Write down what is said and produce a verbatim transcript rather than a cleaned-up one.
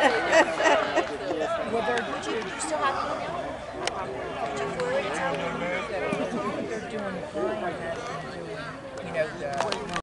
Well, they're, Would you, you still have email? Would you forward it to me? they're doing fine.